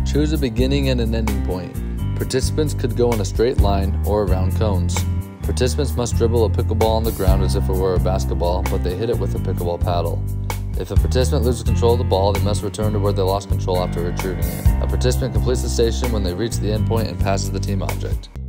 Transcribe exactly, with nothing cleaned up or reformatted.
Choose a beginning and an ending point. Participants could go in a straight line or around cones. Participants must dribble a pickleball on the ground as if it were a basketball, but they hit it with a pickleball paddle. If a participant loses control of the ball, they must return to where they lost control after retrieving it. A participant completes the station when they reach the end point and passes the team object.